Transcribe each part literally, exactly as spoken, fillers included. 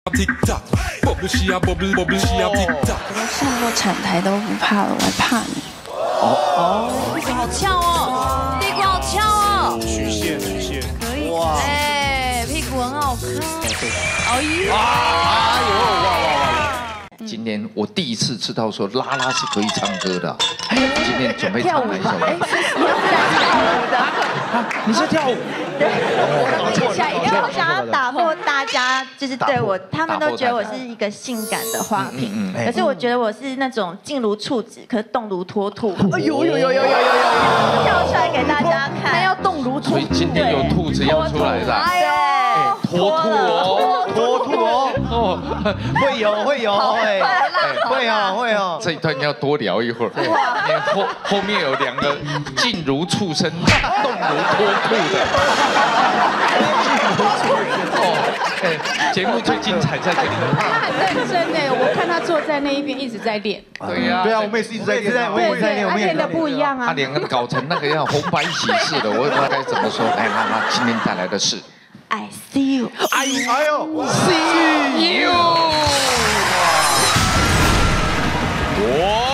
我都上过产台都不怕了，我还怕你。 哦哦，屁股好翘哦，屁股好翘哦。 曲线曲线， 可以。哇，哎，屁股很好看。哎呦！ 哎呦哇哇哇！今天我第一次知道说拉拉是可以唱歌的。今天准备唱哪一首？ 哎，你要是来跳舞的？ 你是跳舞？ 对，我听起来，因为我想要打破大家，就是对我，他们都觉得我是一个性感的花瓶，可是我觉得我是那种静如处子，可是动如脱兔。哎呦呦呦呦呦呦呦！跳出来给大家看，还要动如脱兔。 所以今天有兔子要出来的。 哎呦， 脱兔哦， 脱兔哦，哦，会有会有，哎，会哦会哦。 这一段要多聊一会儿，因为后后面有两个静如畜生、动如脱兔的。哦，哎，节目最精彩在这里。 他很认真哎，我看他坐在那一边一直在练。 对呀， 对啊，我们也是一直在练，我也在练，我们练的不一样啊。 他两个搞成那个样红白喜事的，我也不知道该怎么说。来，妈妈今天带来的是 I see you， 哎呦哎呦 ，See you， 哇！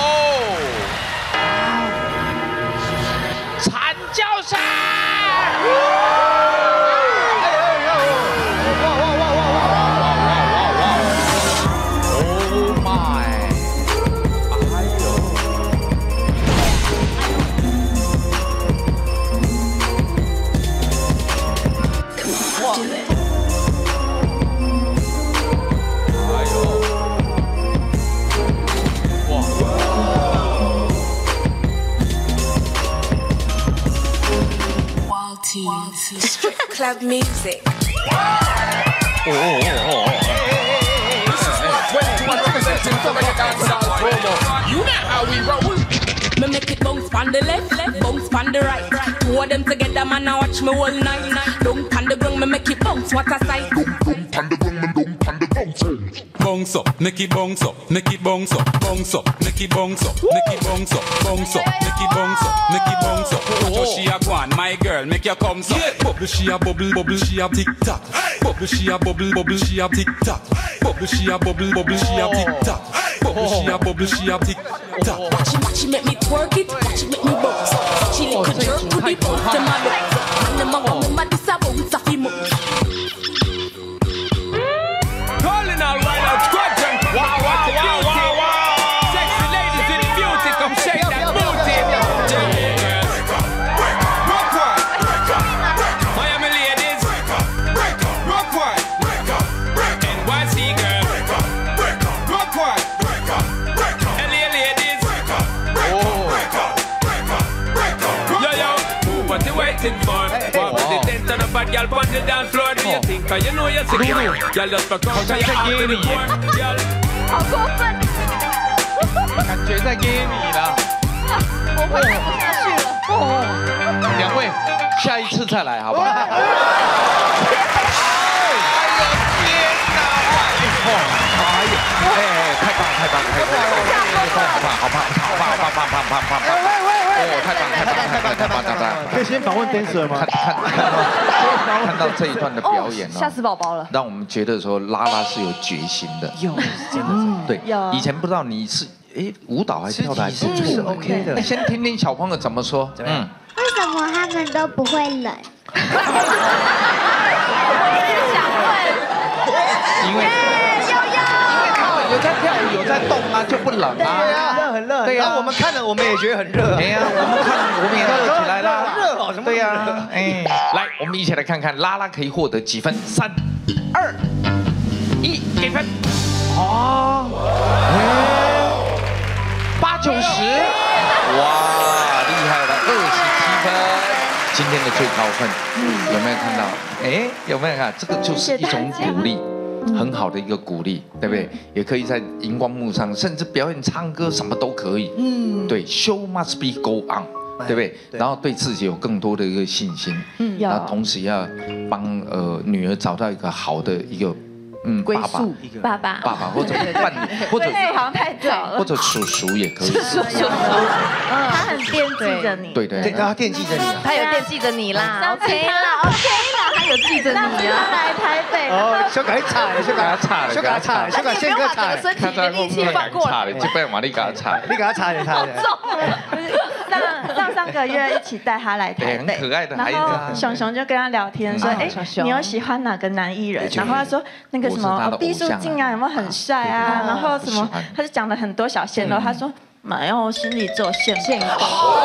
惨叫声！ Strip club music. You know how we roll. Me make it bounce on the left, left, bounce on the right. Two of them together, man, I watch me all night. Don't on the ground, me make it bounce. What a sight. Don't on the ground, me don't on the bounce. Bounce up, make it bounce up, make it bounce up, bounce up, make it bounce up, make it bounce up, bounce up, make it bounce up, make it bounce up. Watch how she a go on, my girl, make your come up. Bubble she a bubble, bubble she a tick tock. Bubble she a bubble, bubble she a tick tock. Bubble she a bubble, bubble she a tick tock. Bubble she a bubble she a tick tock. Watch it, watch it, make me twerk it, watch it, make me bounce. She lick a jerk to the bounce, them a look. And them a go, them a this a bounce, a fi move. Calling all right out squadron. Wow, wow, wow, wow, wow. Sexy ladies in the beauty, come shake that booty. Rock wide. Miami ladies. Rock wide. N Y C girls. Rock wide. L A ladies. Yo, yo, move what you waiting for. What was the tent on the bad girl on the dance floor? Do you think you know you're secure? Girl, just for come to your heart with the board. Girl. 好过分！ 感觉在给你了。 我快看不下去了。 哦，两位，下一次再来好不好？哎呦天哪！哎呦，哎，太棒太棒太棒！好棒好棒好棒好棒棒棒棒棒！喂喂喂！哦，太棒太棒太棒太棒太棒！ 可以先访问 dancer 吗？ 看看看到这一段的表演吓死宝宝了。 让我们觉得说拉拉是有决心的。 有，真的是。 对，以前不知道你是哎舞蹈还跳的还是是 OK 的。 先听听小朋友怎么说。嗯。 为什么他们都不会冷？ 因为。有在跳舞，有在动啊，就不冷啊。 对呀，热很热。对呀，我们看了，我们也觉得很热。 对呀，我们看，我们也热起来了。 热哦，什么？ 对呀，哎，来，我们一起来看看拉拉可以获得几分？三、二、一，给分。哦，八九十，哇，厉害了，二十七分。今天的最高分，有没有看到？哎，有没有看？这个就是一种鼓励。很好的一个鼓励，对不对？也可以在荧光幕上，甚至表演唱歌，什么都可以。嗯，对 ，Show must be go on， 对不对？然后对自己有更多的一个信心。嗯，然后同时要帮呃女儿找到一个好的一个嗯， 归爸爸宿， 爸爸， 爸爸或者伴或者好像太早了， 或者叔叔也可以。 叔叔，他很惦记着你， 对对， 对，他惦记着你啊。 他有惦记着你啦 ，OK 啦 ，OK 啦，他有记着你啊，来台北， 哦，小改差，小改差了， 小改差，小改宪哥差， 身体的力气放过来， 这边往你给他差， 你给他差点，差点。 上上上个月一起带他来台北， 很可爱的孩子。 然后熊熊就跟他聊天说，哎，你有喜欢哪个男艺人？然后他说那个什么毕书尽啊，有没有很帅啊？然后什么，他就讲了很多小鲜肉，他说没有，我心里只有宪宪哥。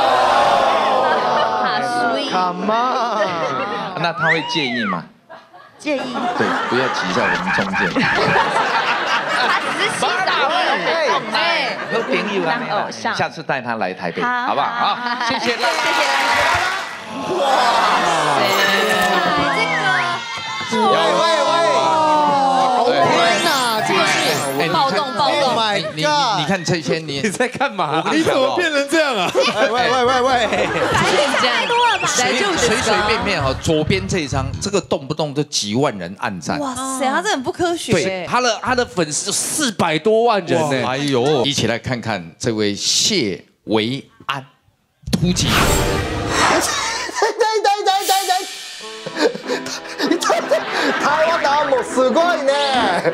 好 sweet。 Come on。 那他会介意吗？ 介意。 对，不要挤在我们中间。 他只是欣赏我， 哎，和朋友当偶像， 下次带他来台北， 好不好？好，谢谢啦， 谢谢啦。哇塞，这个， 喂喂喂，好温呐，这个是暴动暴动。 你你你看这些你你在干嘛？ 你怎么变成这样啊？ 喂喂喂喂喂， 太多了吧？ 随随随便便哈，左边这一张，这个动不动都几万人按赞。 哇塞，他这很不科学。 对，他的他的粉丝四百多万人呢。哎呦，一起来看看这位谢维安突击。 台湾的按摩すごいね。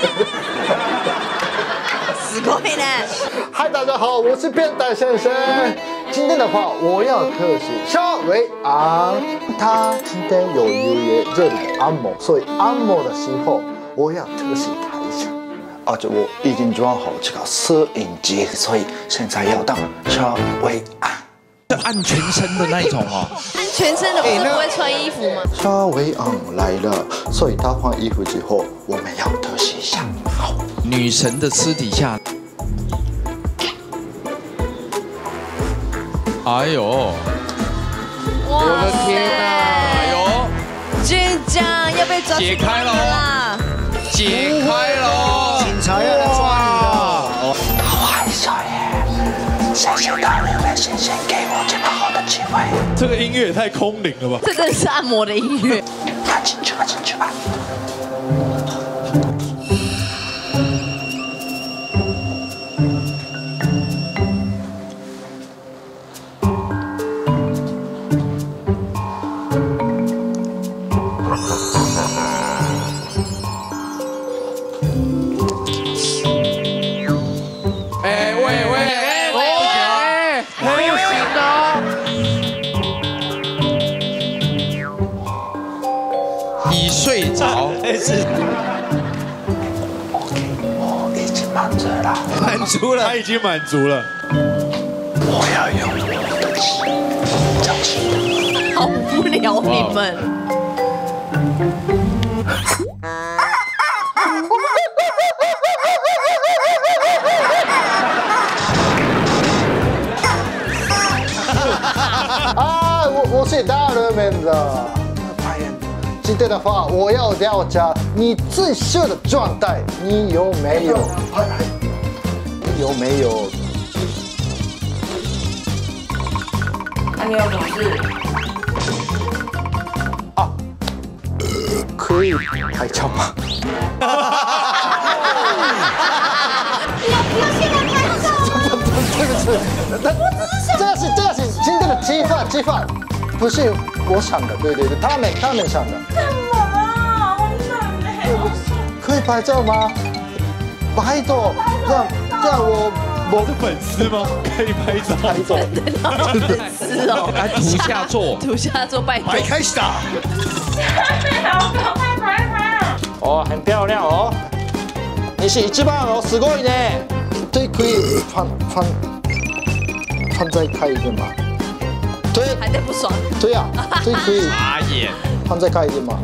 すごいね。 嗨，大家好，我是变态先生。今天的话，我要特写肖维安，他今天有预约这里的按摩，所以按摩的时候我要特写他一下。而且我已经装好这个摄影机，所以现在要当肖维安。 按全身的那一种哦， 按全身的不是不会穿衣服吗？ 肖维安来了，所以他换衣服之后，我们要特写一下。好， 女神的私底下。哎呦， 我的天哪！哎呦， 军长要被抓解开了啦！ 解开了， 警察要来抓你了！ 坏少爷，谢谢大人们先生给我这么好的机会。 这个音乐也太空灵了吧！ 这真的是按摩的音乐。 那进去吧，进去吧。 哎喂喂哎喂，不行哦！已睡着， 是。 我已经满足了， 满足了， 他已经满足了。 我要用我的气，讲气。 好无聊你们。 啊，我我是大人们的。今天的话，我要了解你最秀的状态，你有没有？你有没有？ 那你有什么事？ 啊，可以拍照吗？ 不要不要现在拍照！ 对不起，这个是这个是今天的鸡饭鸡饭，不是我想的，对对对，他们他们想的。 干嘛？我冷嘞。 可以拍照吗？拜托，这样这样我我是粉丝吗？可以拍照。 拍照。 粉丝哦， 来图下座， 图下座拜托。 开始打。 哦，很漂亮哦。你是一番哦，すごいね。这可以放放放再开一点吗？对， 还在不爽。 对呀，这可以傻眼， 放再开一点吗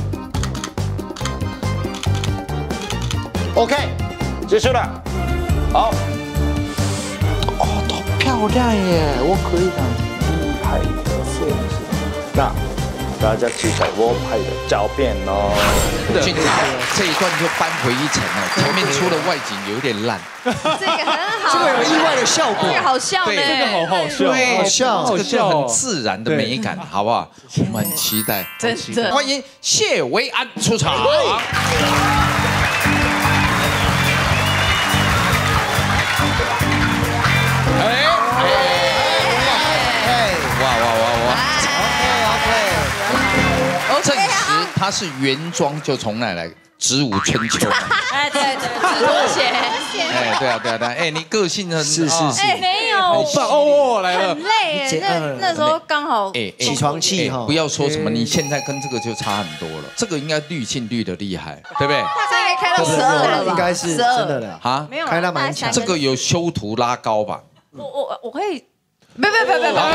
？OK， 结束了。好。哦，都漂亮耶！我可以当厉害的摄影师。那大家期待我拍的照片哦。 俊长这一段就扳回一城了，前面出的外景有点烂。 这个很好， 这个有意外的效果， 这个好笑呢， 这个好好笑， 对， 好笑， 这个就很自然的美感，好不好？我们很期待， 真的欢迎谢维安出场。 它是原装，就从哪来？植物春秋。 哎，对对，直播鞋。 哎，对啊，对啊，对啊。哎，你个性很是是是。 哎，没有， 哦，来了， 很累。那那时候刚好起床气哈。 不要说什么，你现在跟这个就差很多了。这个应该滤镜滤的厉害，对不对？ 这应该开到十二了吧？ 应该是真的了啊， 没有开到蛮强。 这个有修图拉高吧？ 我我我可以。别别别别别别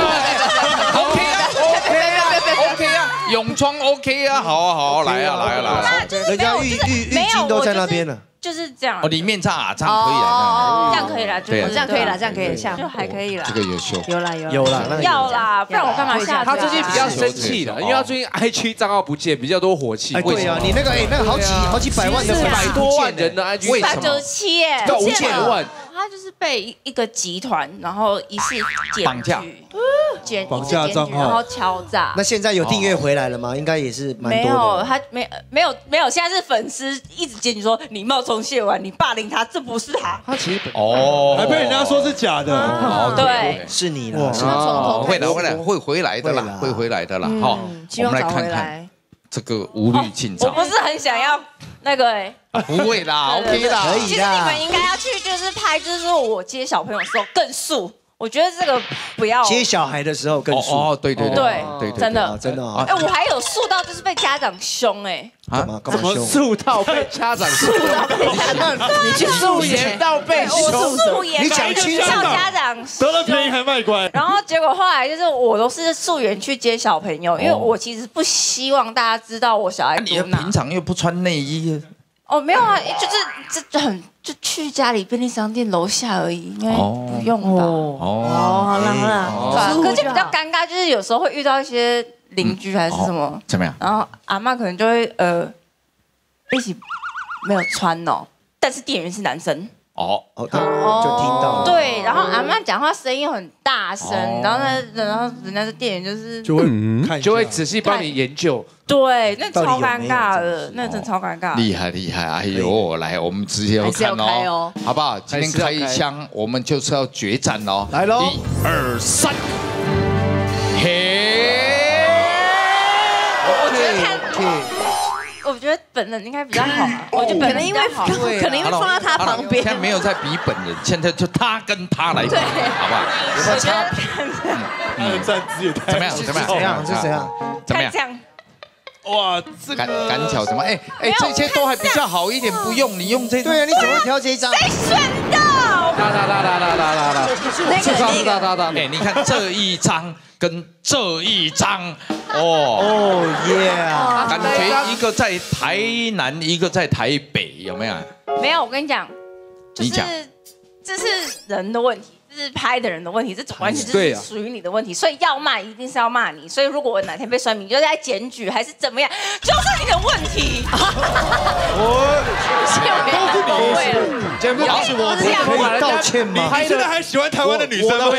！OK 啊 ，OK 啊 ，OK 啊，泳装 OK 啊，好啊好啊，来啊来啊来啊！ 人家浴浴浴巾都在那边了， 就是这样。 哦，里面炸这样可以了， 这样可以了， 对， 这样可以了，这样可以，就还可以了。 这个有修， 有啦有有啦， 要啦，不然我干嘛下？ 他最近比较生气了，因为他最近 I G 账号不见，比较多火气。 哎，对啊，你那个哎，那个好几好几百万的四百多万人的 I G， 为什么？九十七耶， 五千万。 他就是被一个集团，然后疑似绑架、 检绑架账号， 然后敲诈。 那现在有订阅回来了吗？应该也是蛮多的。 没有，他没没有没有，现在是粉丝一直检举说你冒充谢婉，你霸凌他，这不是他。 他其实哦， 还被人家说是假的。 哦，对， 是你了。 哦，会的，会的，会回来的啦，会回来的啦。好，我们来看看这个无滤镜照。 我不是很想要那个哎。 不会啦 ，OK 啦， 可以啦。 其实你们应该要去，就是拍，就是说我接小朋友的时候更素。我觉得这个不要接小孩的时候更素。 哦，对对对对， 真的真的啊。 哎，我还有素到就是被家长凶哎。 干嘛干嘛凶？ 素到被家长凶， 你去素颜到被凶， 素颜你讲清楚。 家长得了便宜还卖乖。 然后结果后来就是我都是素颜去接小朋友，因为我其实不希望大家知道我小孩多你平常又不穿内衣。 哦，没有啊，就是这就很就去家里便利商店楼下而已，因为不用吧。 哦， 好了好了，可是比较尴尬，就是有时候会遇到一些邻居还是什么， 怎么样？ 然后阿嬷可能就会呃一起没有穿哦，但是店员是男生。 哦哦，他就听到。 对，然后阿嬷讲话声音很大声，然后呢，然后人家的店员就是就会看， 就会仔细帮你研究。 对，那超尴尬的，那真的超尴尬。 厉害厉害，哎呦，来，我们直接要看哦，好不好？今天开一枪，我们就是要决战哦。 来喽， 一二三，嘿， 我觉得看。我觉得本人应该比较好啊，我觉得本人因为可能因为放在他旁边， 现在没有在比本人，现在就他跟他来比，好不好？ 有没有差？ 嗯，站姿也太怎么样？怎么样？ 怎样？是怎样？ 怎么样？ 哇，这赶赶巧什么？哎哎，这些都还比较好一点，不用你用这对啊，你怎么会挑这一张？ 谁选的？ 哒哒哒哒哒哒哒哒， 那个哒哒哒。 哎，你看这一张跟这一张，哦哦耶！ 感觉一个在台南，一个在台北，有没有？ 没有，我跟你讲，就是这是人的问题。这是拍的人的问题，这完全就是属于你的问题，所以要骂一定是要骂你。所以如果我哪天被酸民，就在检举还是怎么样，就是你的问题。我都是你会了， 这不是我可以道歉吗？ 你现在还喜欢台湾的女生吗？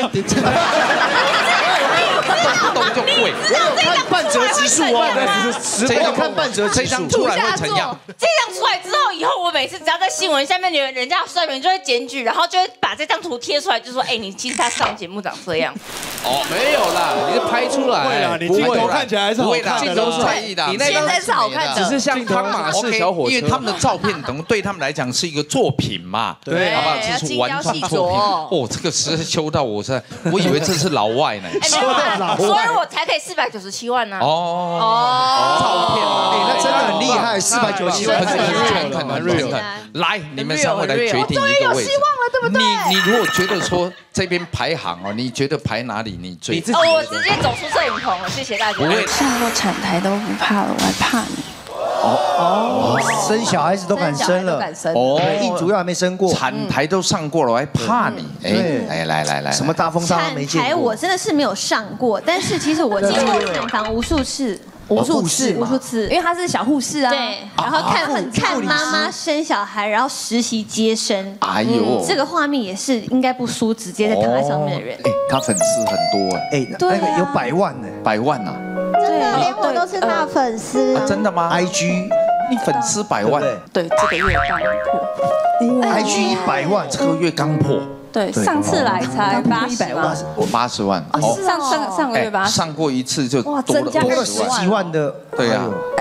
动不动就跪。 我有看半折指数哦， 这张看半折这张出来会怎样？ 这张出来之后，以后我每次只要在新闻下面，人人家酸民就会检举，然后就会把这张图贴出来，就说：“哎，你其实他上节目长这样。” 哦，没有啦，你是拍出来。 会啦，你镜头看起来还是好看的。 镜头是在意的， 你那张是好看的， 只是像汤马士小火车， 因为他们的照片等对他们来讲是一个作品嘛， 对， 好不好？这是完整作品。哦，这个是修到我是，我以为这是老外呢。 所以我才可以四百九十七万呢。 哦哦，照片， 哎，那真的很厉害，四百九十七万， 很很很很很很。来，你们三位来决定一个位置。你你如果觉得说这边排行哦，你觉得排哪里你最？ 哦，我直接走出摄影棚了，谢谢大家。上过产台都不怕了，我还怕你。 哦哦，生小孩子都敢生了，哦，一主要还没生过， 产台都上过了，我还怕你？哎，来来来来， 什么大风大浪没见过？ 产台我真的是没有上过，但是其实我进过产房无数次。无数次，无数次，因为他是小护士啊。对，然后看看妈妈生小孩，然后实习接生。哎呦，这个画面也是应该不输直接在躺在上面的人。 哎，他粉丝很多哎， 哎，那个有百万呢， 百万呐。 对，连我都是他的粉丝。 真的吗 ？I G， 你粉丝百万？ 对，这个月刚破。 I G 一百万， 这个月刚破。 对，上次来才八十万， 我八十万。 哦，上上上个月八十， 上过一次就哇，增加多了十几万的。 对呀，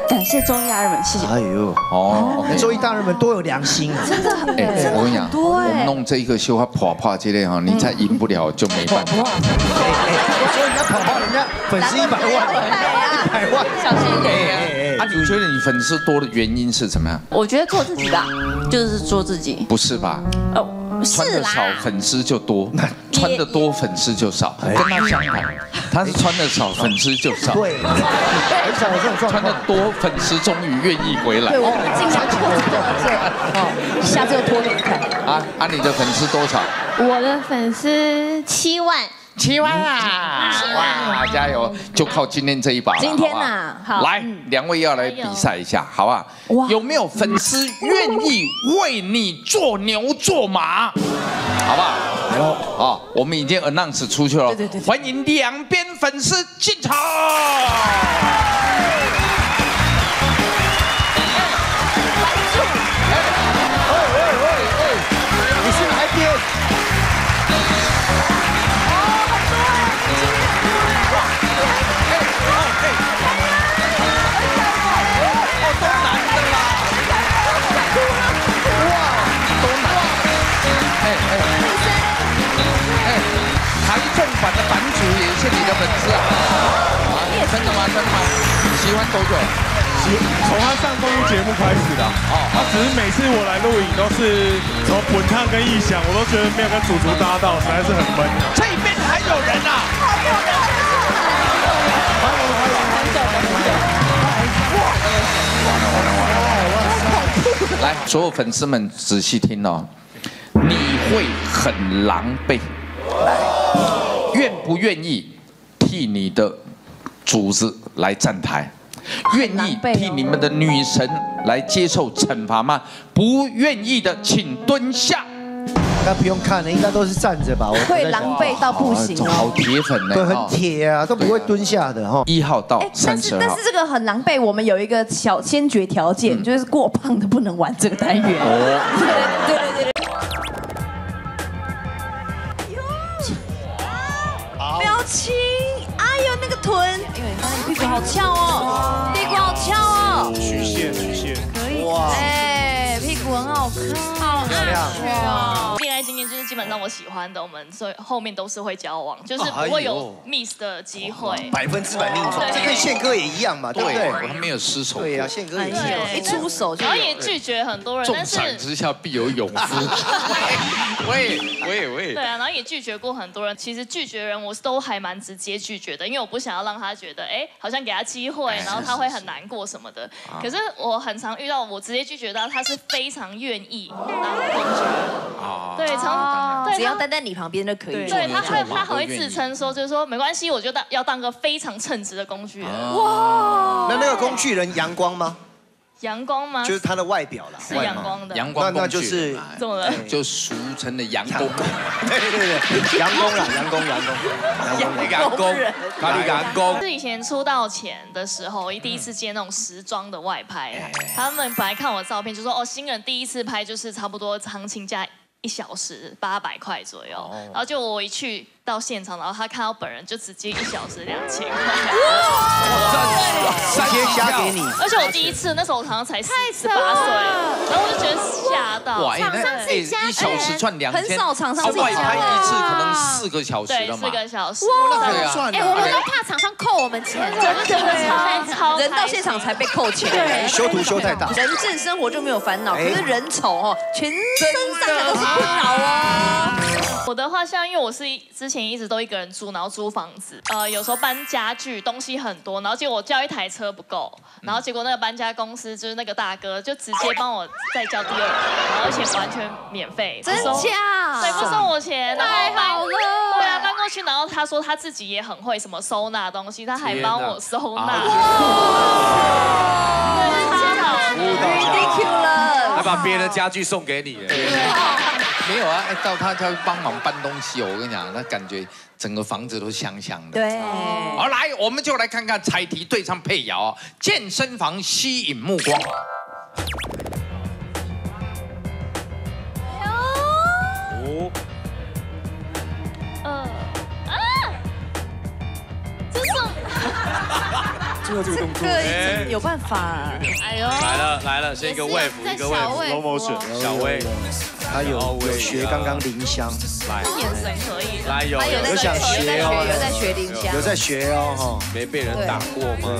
感谢综艺大人们，谢谢。 哎呦， 哦， 综艺大人们多有良心啊！ 真的很， 哎，我跟你讲， 多哎， 我们弄这一个绣花跑跑之类哈，你再赢不了就没办法。 所以人家跑跑，人家粉丝一百万，一百万， 小心一点。 啊，你觉得你粉丝多的原因是怎么样？ 我觉得做自己吧，就是做自己。 不是吧？ 哦， 穿的少粉丝就多，穿的多粉丝就少，跟他相反，他是穿的少粉丝就少。 对，很少有这种状况。 穿的多粉丝终于愿意回来。 对，我们尽量做这，哦，下次就脱给你看。 啊啊，你的粉丝多少？ 我的粉丝七万。 七万啊！哇，加油！就靠今天这一把了。 今天呐，好， 来，两位要来比赛一下，好不好？有没有粉丝愿意为你做牛做马？好不好？来喽！啊，我们已经 announce 出去了，欢迎两边粉丝进场。 你是哪一边？ 台中版的版主也是你的粉丝啊？啊，真的吗？真的吗？喜欢多久？ 从他上综艺节目开始的。哦，他只是每次我来录影都是什么滚烫跟异响，我都觉得没有跟祖祖搭到，实在是很闷。 这边还有人啊！还有人！ 欢迎欢迎欢迎！来，所有粉丝们仔细听哦，你会很狼狈。愿不愿意替你的主子来站台？愿意替你们的女神来接受惩罚吗？不愿意的，请蹲下。 应该不用看了，应该都是站着吧？ 会狼狈到不行哦， 好铁粉呢， 对，很铁啊，都不会蹲下的哈。 一号到三十号， 但是这个很狼狈，我们有一个小先决条件，就是过胖的不能玩这个单元。哦，对对对对。表情，哎呦那个臀，哎呦你看那个屁股好翘哦，屁股好翘哦， 曲线曲线， 可以，哇，哎，屁股很好看，好漂亮。 恋爱经验就是基本上我喜欢的，我们所以后面都是会交往，就是不会有 miss 的机会， 百分之百命中。这跟宪哥也一样嘛，对不对？ 我还没有失手。 对呀，宪哥也是， 一出手就。 然后也拒绝很多人，但是重赏之下必有勇夫。喂喂喂。 对啊，然后也拒绝过很多人。其实拒绝人我都还蛮直接拒绝的，因为我不想要让他觉得，哎，好像给他机会，然后他会很难过什么的。可是我很常遇到，我直接拒绝到他是非常愿意当公主人。对，常对， 只要待在你旁边就可以。 对，他会他还会自称说，就是说没关系，我就当要当个非常称职的工具人。 哇！那那个工具人阳光吗？ 阳光吗？ 就是他的外表啦， 是阳光的。 阳光那那就是怎么了？ 就俗称的阳光。 对对对，阳光啦，阳光阳光， 阳光，咖喱阳光。 是以前出道前的时候，第一次接那种时装的外拍，他们本来看我照片就说，哦，新人第一次拍就是差不多行情价一小时八百块左右，然后就我一去到现场，然后他看到本人就直接一小时两千块， 直接加给你。 而且我第一次那时候好像才十八岁，然后我就觉得吓到。 哇，厂商自己加，一小时赚两千， 很少厂商自己加。 外拍一次可能四个小时了嘛， 对，四个小时。 哇， 对啊， 哎，我们都怕厂商扣我们钱，真的超人到现场才被扣钱， 对，修图修太大， 人正生活就没有烦恼，可是人丑哦，全身上下都是困扰哦。 我的话，像因为我是之前一直都一个人住，然后租房子，呃，有时候搬家具东西很多，然后结果我叫一台车不够，然后结果那个搬家公司就是那个大哥就直接帮我再叫第二个，然后而且完全免费， 真假？ 对，不收我钱， 太好了。 对啊，搬过去，然后他说他自己也很会什么收纳东西，他还帮我收纳。哇！ 真好 ，ridiculous。 还把别人的家具送给你。 没有啊，哎，到他他帮忙搬东西，我跟你讲，那感觉整个房子都香香的。 对， 好，来，我们就来看看彩题对唱配谣，健身房吸引目光。 哦，呃啊，这是做到这个动作， 这有办法。 哎呦， 来了来了，先一个 wave， 一个 wave，slow motion， 小薇， 他有有学刚刚林香， 来， 眼神可以， 来有有想学哦， 有在学林香， 有在学哦哈， 没被人打过吗？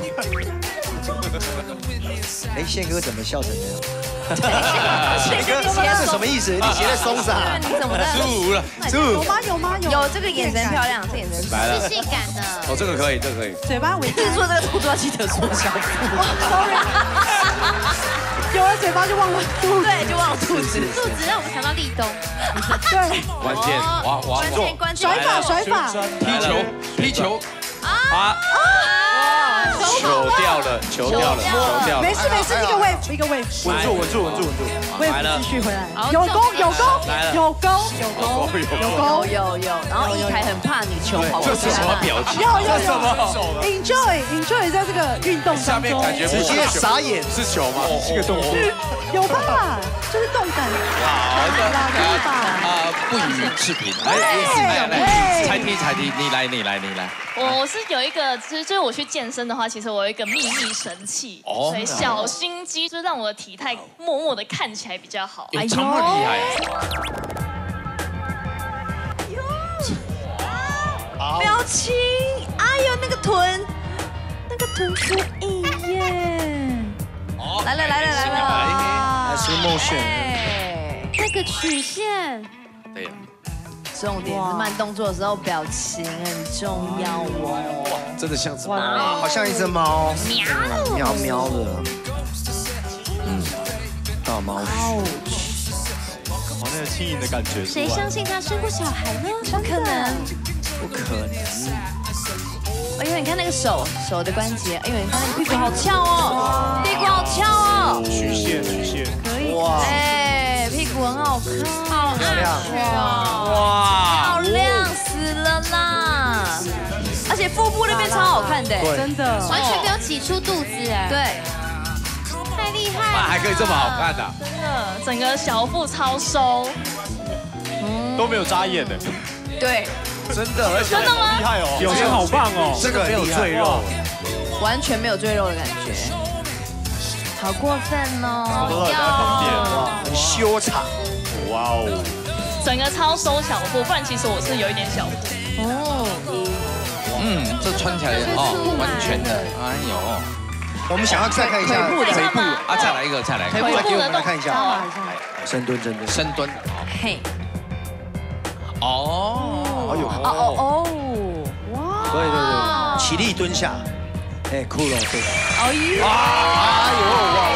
哎，宪哥怎么笑成这样？宪哥，这什么意思？你鞋在松啥？ 你怎么了？ 舒服了， 有吗？有吗？有。 有这个眼神漂亮，这眼神来了， 是性感的。 哦，这个可以，这个可以。 嘴巴围自己做这个动作记得说小腹。 Sorry。有了嘴巴就忘了肚子， 对，就忘了肚子。 肚子让我们想到立冬。 对。 关键，哇哇， 关键关键。 甩法甩法。 踢球踢球。啊！球掉了，球掉了，球掉了。 没事没事，一个 wave 一个 wave， 稳住稳住稳住稳住。 来了，继续回来。有攻有攻有攻有攻有攻有有。然后一台很怕你球跑过去。 这是什么表情？ 有有有。Enjoy enjoy 在这个运动当中。 直接傻眼是球吗？ 是个动作。 有吧？就是动感。 好的， 可以吧？ 啊，不予置评。来来来，猜题猜题，你来你来你来。 我是有一个，其实就是我去健身的话，其实我有一个秘密神器，所以小心机就让我的体态默默的看起来比较好。 有这么厉害啊！表情，哎呦那个臀，那个臀可以耶！来了来了来了， 还是梦炫， 那个曲线。 对呀。 重点是慢动作的时候，表情很重要哦。 真的像只猫， 好像一只猫，喵喵喵的，嗯，大猫。 哦，那个轻盈的感觉。 谁相信他生过小孩呢？ 不可能， 不可能。 哎呦，你看那个手手的关节，哎呦，你看那个屁股好翘哦，屁股好翘哦。 曲线曲线， 可以。哇，哎，屁股很好看，好亮哇，好亮死了啦！而且腹部那边超好看的， 真的， 完全没有挤出肚子哎。 对， 太厉害了， 还可以这么好看的， 真的，整个小腹超收， 都没有扎眼的。 对， 真的，而且真的吗？ 厉害哦，表情好棒哦， 这个没有赘肉， 完全没有赘肉的感觉，好过分哦！ 都在旁边， 很修长， 哇哦， 整个超收小腹，不然其实我是有一点小腹。 哦， 嗯，这穿起来哦，完全的，哎呦， 我们想要再看一下腿部啊，再来一个，再来一个， 腿部给我们来看一下，深蹲深蹲深蹲， 嘿， 哦， 哎呦， 哦哦哦， 哇，对对对，起立蹲下，哎，酷了，对， 哎呦， 哎呦哇！